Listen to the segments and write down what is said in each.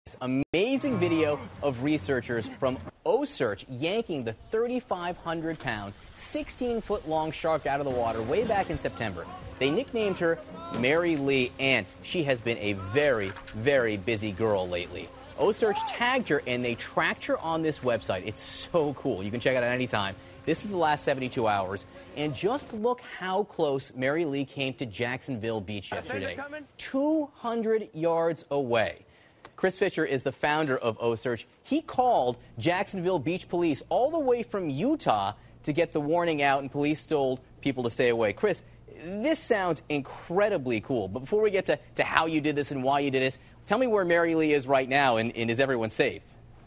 Amazing video of researchers from OCEARCH yanking the 3,500-pound, 16-foot-long shark out of the water way back in September. They nicknamed her Mary Lee, and she has been a very, very busy girl lately. OCEARCH tagged her, and they tracked her on this website. It's so cool. You can check it out at any time. This is the last 72 hours. And just look how close Mary Lee came to Jacksonville Beach yesterday. 200 yards away. Chris Fisher is the founder of OCEARCH. He called Jacksonville Beach police all the way from Utah to get the warning out, and police told people to stay away. Chris, this sounds incredibly cool. But before we get to how you did this and why you did this, tell me where Mary Lee is right now, and is everyone safe?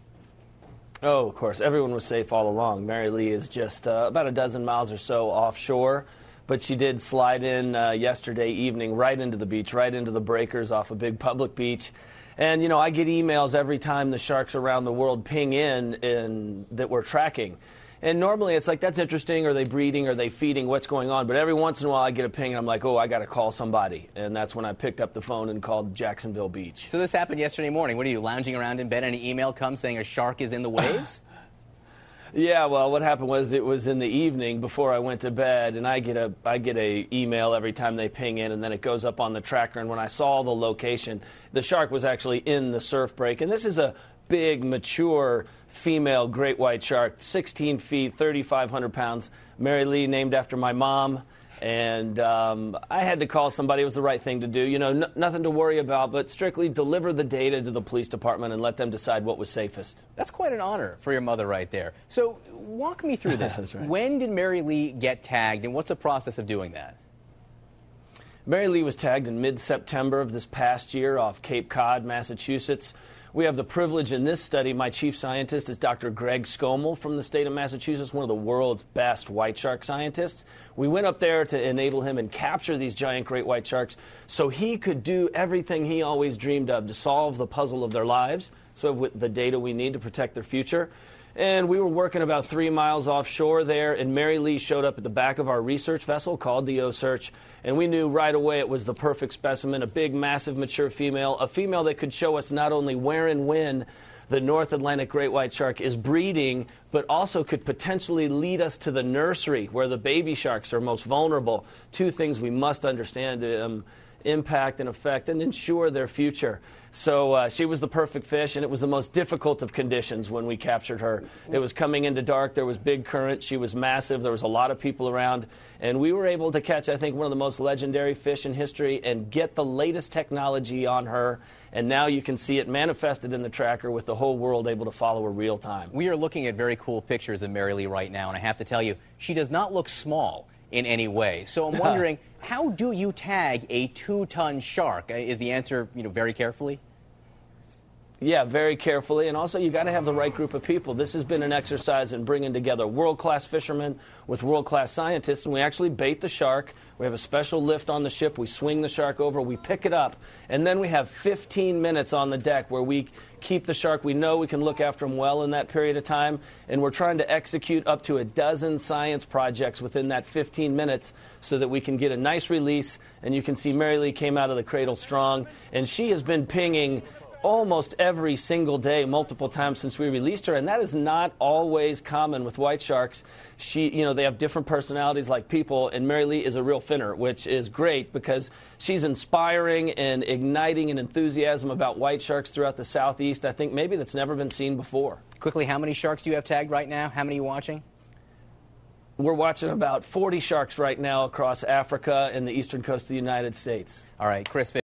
Oh, of course. Everyone was safe all along. Mary Lee is just about a dozen miles or so offshore. But she did slide in yesterday evening right into the beach, right into the breakers off a big public beach. And, you know, I get emails every time the sharks around the world ping in that we're tracking. And normally it's like, that's interesting. Are they breeding? Are they feeding? What's going on? But every once in a while I get a ping and I'm like, oh, I got to call somebody. And that's when I picked up the phone and called Jacksonville Beach. So this happened yesterday morning. What are you, lounging around in bed and an email comes saying a shark is in the waves? Yeah, well, what happened was it was in the evening before I went to bed, and I get a email every time they ping in, and then it goes up on the tracker. And when I saw the location, the shark was actually in the surf break. And this is a big, mature female great white shark, 16 feet, 3,500 pounds. Mary Lee, named after my mom. And I had to call somebody. It was the right thing to do. You know, nothing to worry about, but strictly deliver the data to the police department and let them decide what was safest. That's quite an honor for your mother right there. So walk me through this. That's right. When did Mary Lee get tagged, and what's the process of doing that? Mary Lee was tagged in mid-September of this past year off Cape Cod, Massachusetts. We have the privilege in this study. My chief scientist is Dr. Greg Skomel from the state of Massachusetts, one of the world's best white shark scientists. We went up there to enable him and capture these giant great white sharks so he could do everything he always dreamed of to solve the puzzle of their lives, so with the data we need to protect their future. And we were working about 3 miles offshore there, and Mary Lee showed up at the back of our research vessel called the OCEARCH, and we knew right away it was the perfect specimen, a big, massive, mature female, a female that could show us not only where and when the North Atlantic great white shark is breeding, but also could potentially lead us to the nursery where the baby sharks are most vulnerable. Two things we must understand to impact and affect and ensure their future. So she was the perfect fish, and it was the most difficult of conditions when we captured her. It was coming into dark. There was big current. She was massive. There was a lot of people around. And we were able to catch, I think, one of the most legendary fish in history and get the latest technology on her. And now you can see it manifested in the tracker with the whole world able to follow her real time. We are looking at very cool pictures of Mary Lee right now, and I have to tell you, she does not look small in any way. So I'm wondering, how do you tag a 2-ton shark? Is the answer, very carefully? Yeah, very carefully, and also you got to have the right group of people. This has been an exercise in bringing together world-class fishermen with world-class scientists, and we actually bait the shark. We have a special lift on the ship. We swing the shark over, we pick it up, and then we have 15 minutes on the deck where we keep the shark. We know we can look after him well in that period of time, and we're trying to execute up to a dozen science projects within that 15 minutes so that we can get a nice release. And you can see Mary Lee came out of the cradle strong, and she has been pinging almost every single day, multiple times since we released her, and that is not always common with white sharks. They have different personalities like people, and Mary Lee is a real finner, which is great because she's inspiring and igniting an enthusiasm about white sharks throughout the Southeast. I think maybe that's never been seen before. Quickly, how many sharks do you have tagged right now? How many are you watching? We're watching about 40 sharks right now across Africa and the eastern coast of the United States. All right, Chris.